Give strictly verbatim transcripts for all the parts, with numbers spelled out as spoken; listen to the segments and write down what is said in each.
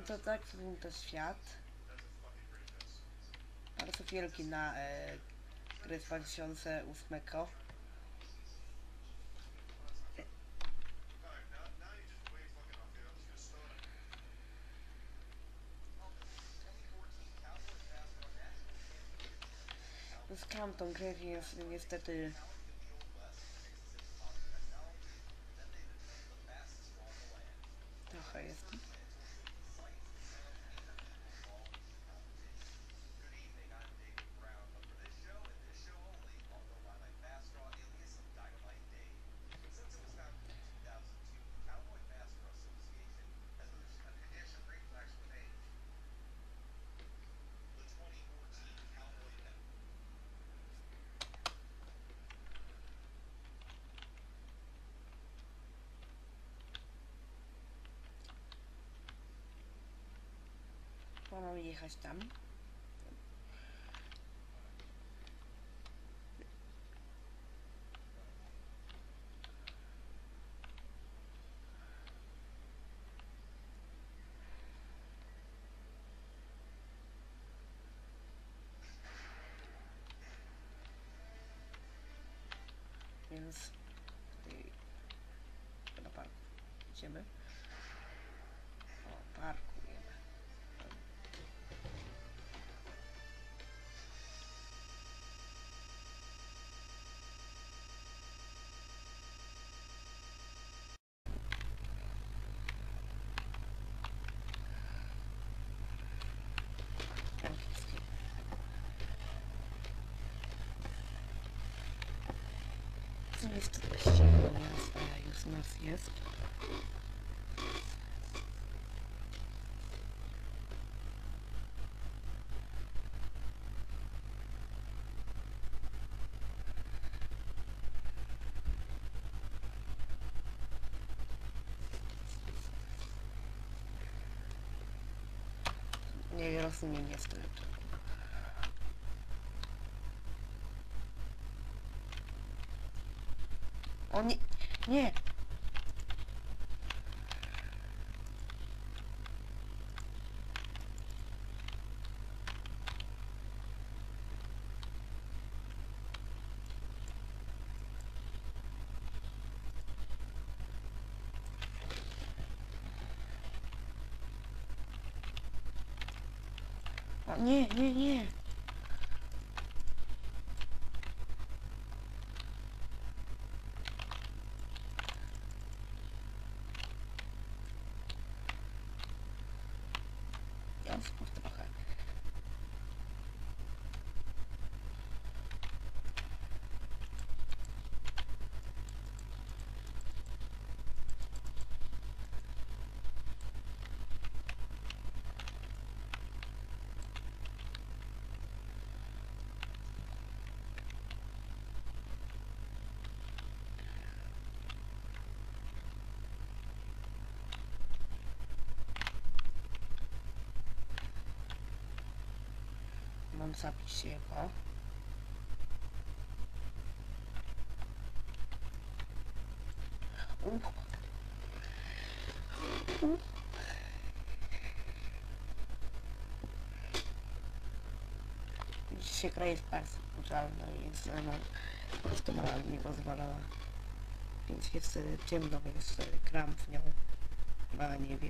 to tak wygląda to świat. Bardzo wielki na e, gry z dwa tysiące ósmego. Skam tą grę, więc niestety trochę jest. Mamy jechać tam. Więc tutaj do parku idziemy. O, parkujemy. Co jest to właściwie miasta, już u nas jest. Nie rozumiem niestety. O nie, nie! O nie, nie, nie! Ja spójrz trochę. Mam zapić jego. Uh. Uh. Dzisiaj gra jest bardzo brutalna i jest no, po prostu moralnie nie pozwalała. Więc jest ciemno, więc gram w nią na niebie.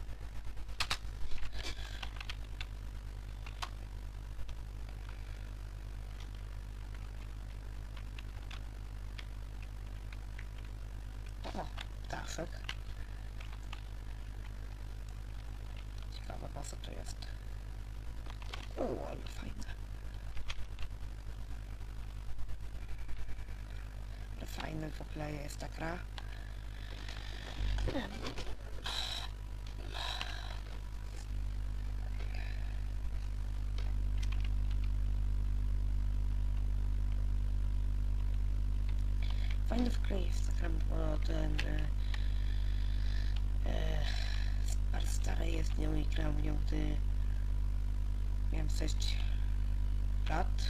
O, ptaszek. Ciekawe, po co to jest. O, ale fajne. Ale fajne w ogóle jest ta gra. Fajny w grze jest ta gra, bo ten e, e, stary jest nią i grał w nią, gdy miałem sześć lat.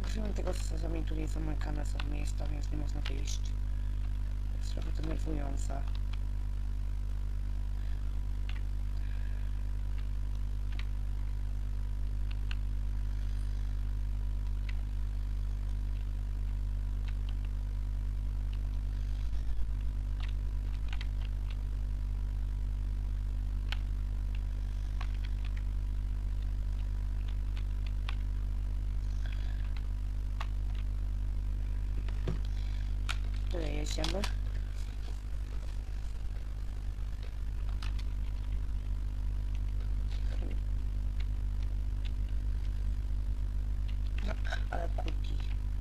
poziomie tego sezonu tutaj zamykane są miejsca, więc nie można wyjść. Jest trochę to denerwujące. Tutaj jedziemy. No, ale kuki.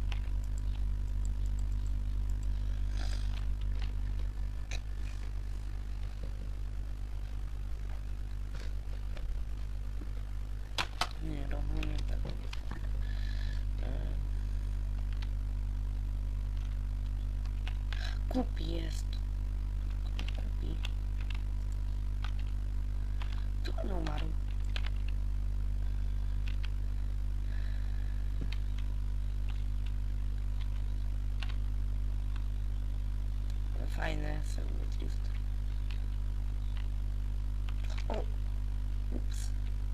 Nie rozumiem tego. Kupi jest. Kupi. Tu on umarł. Fajne sobie drift. O! Ups.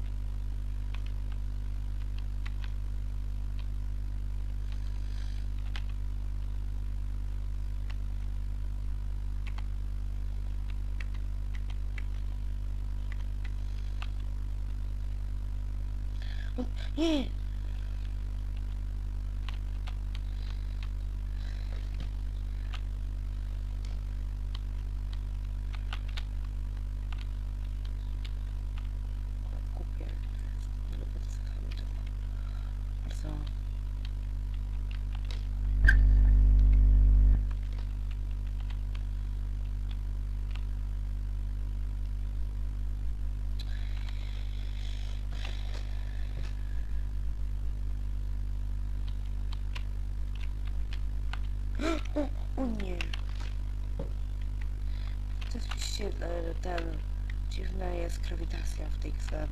O, nie! Kupię. Nie lubię to zachować tego. Bardzo. O, o nie! To jest oczywiście e, ten... Dziwna jest grawitacja w tej grze.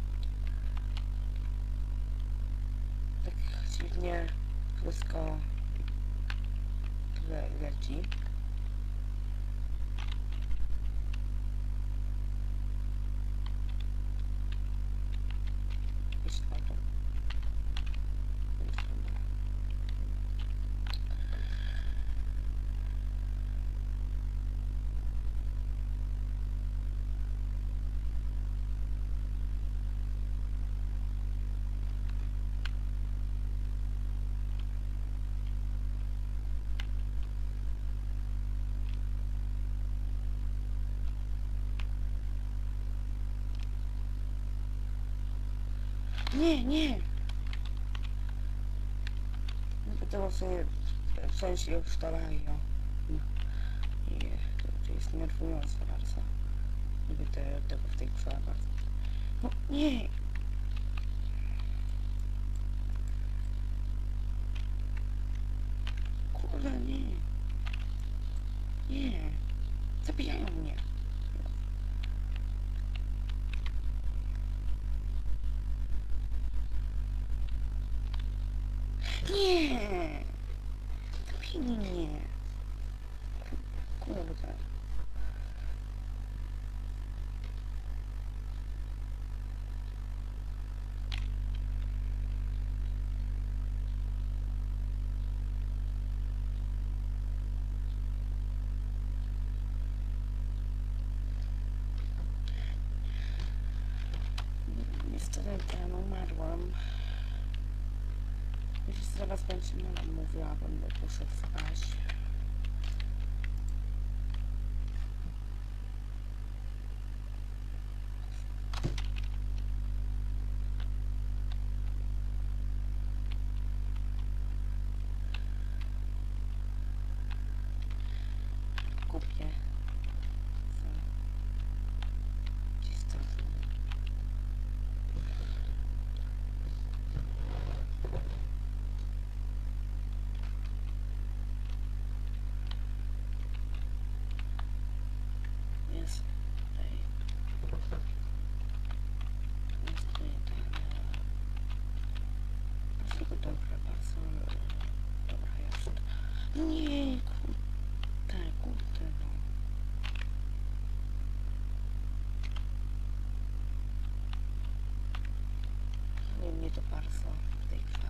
Tak dziwnie wszystko le leci. Jest auto. Nie, nie! No to sobie w sensie wczoraj, o. I to, to jest nerwujące bardzo. Lubię te, tego w tej grze bardzo. No nie! Kurde, nie! Nie! Zabijają mnie! Nie! Zabili mnie! Kurde. Niestety ten umarłam. Jeśli zaraz będzie mama mówiła, będę poszedł spać. Kupię. Jest tutaj. Jest tutaj ten... Dlaczego dobra bardzo? Nie, kurde, kurde, no. Nie, mnie to bardzo w tej grze.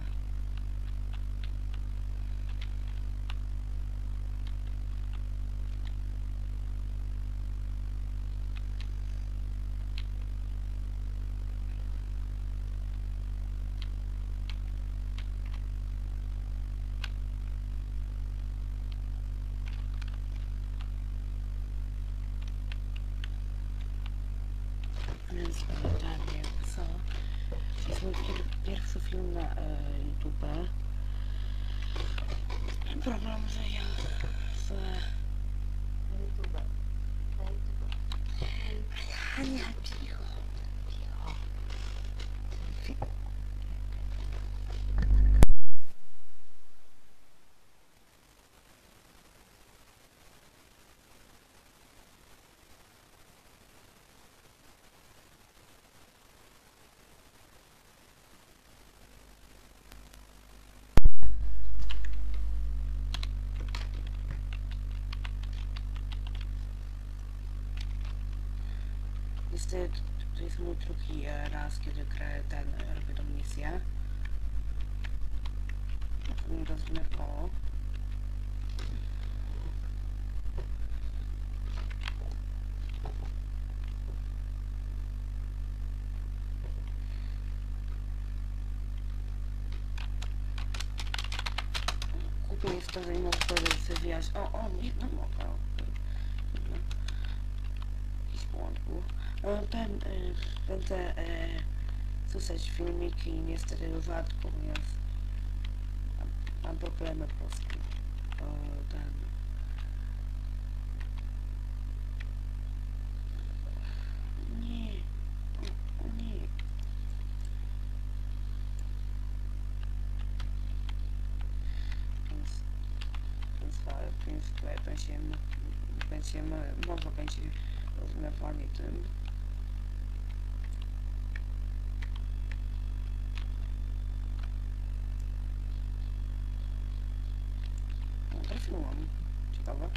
Więc e, tak jak co? To jest mój pier pierwszy film na e, YouTube. Problem, że ja w... Na YouTube. Na YouTube. Ania, cicho. Cicho. Fi Niestety to jest mój drugi e, raz, kiedy grę ten, e, robię tą misję. To mnie to zdenerwowało. Kupię jest to, że nie mogę wywijać. O, o, nie, no mogę. No. Jakiś błąd był. E, Ten, e, będę e, słyszeć filmiki niestety rzadko, ponieważ mam, mam problemy po prostu. O, ten. Nie. O, o nie. Więc, więc, więc tutaj będziemy, będziemy, może będzie rozmawianie tym. No, trafiłam. Ciekawe.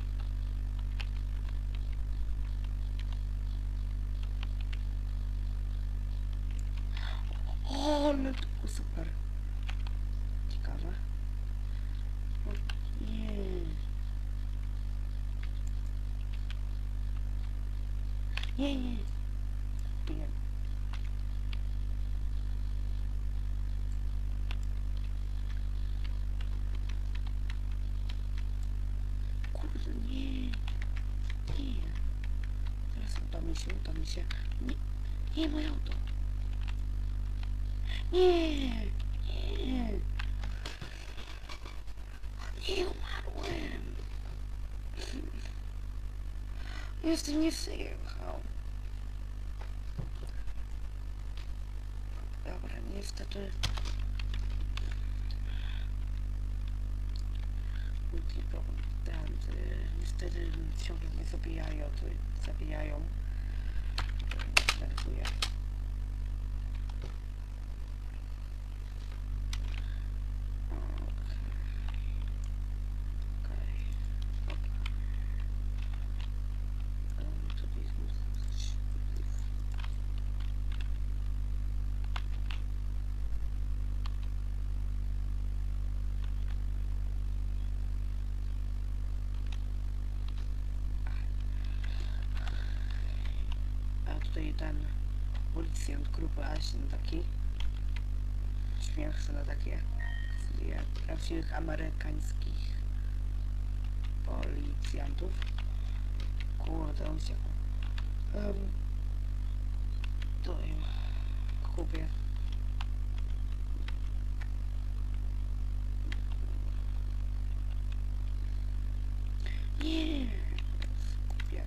O, ale to było super. Ciekawe. O, nie. Nie, nie. Nie. Kurde, nie. Nie. Teraz uda mi się, uda mi się. Nie. Nie, moje auto. Nie. Nie. Nie umarłem. Jeszcze nie przyjechał. Dobra, niestety. Multiple ten, niestety ciągle nie zabijają, to zabijają. Nerwuje. A tutaj ten policjant grupy Asin taki śmieszny na takie jak prawdziwych amerykańskich policjantów. Kurde, on się um, to im kupię. Nie, kupię.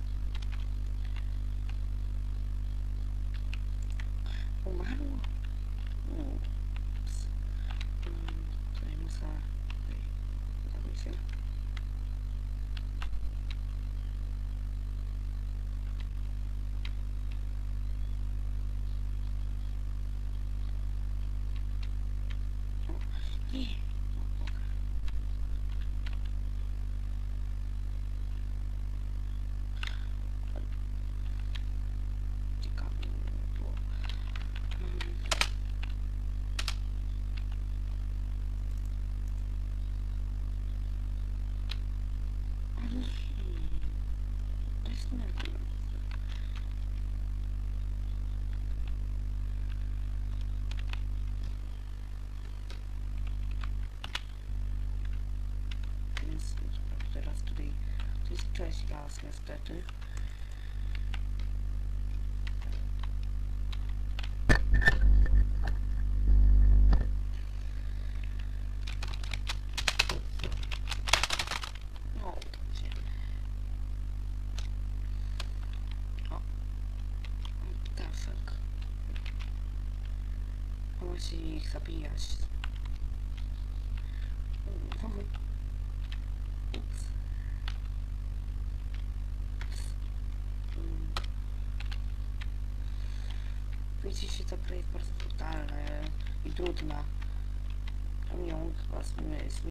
Umarło? Ups. Um, tutaj muszę... Tutaj, udało się. O, nie. nerwujące. Więc teraz tutaj to jest cześć las niestety. No, to się. O. Ptaszek. Musi ich zabijać. Ups. Mm. Widzicie, ta gra jest bardzo brutalna i trudna. A mi ją chyba